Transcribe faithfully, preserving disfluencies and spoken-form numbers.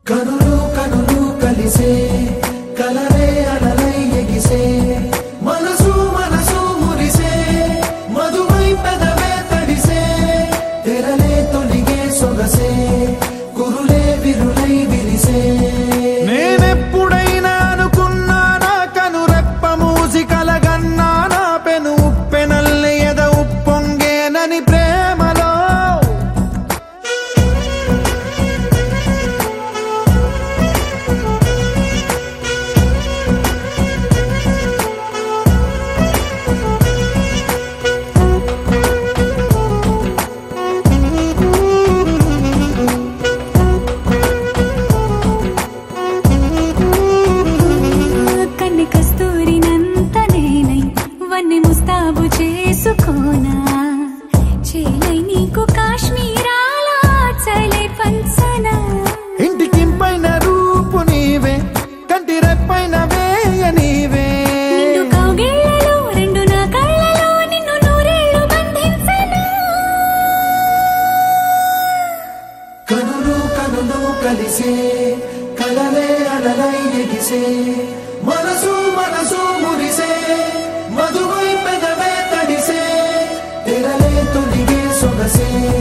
కనులు కనులు కలిసే కలరే అలలై ఎగిసే మనసు మనసు మురిసే మధువై పెదవే తడిసే తెరలే తొలిగే సొగసే కురులే విరులై విరిసే నేనెప్పుడైనా అనుకున్నానా కనురెప్ప మూసి కలగన్నానా పెను ఉప్పెనల్లి ఎద ఉప్పొంగేనని ప్రేమలో ముస్తాబు చేసుకోనా చేలై నీకు కాశ్మీరాల చలై పంచనా ఇంటికింపైన రూపు నీవే కంటి రెప్పైన వేయ నీవే నిన్ను కౌగిళ్ళలో రెండు నా కళ్ళలో నిన్ను నూరేళ్ళు బంధించనా కనులు కనులు కలిసే కలలే అలలై ఎగిసే మనసు మనసు మురిసే మధువై పెదవే తడిసే తెరలే తొలిగే సొగసే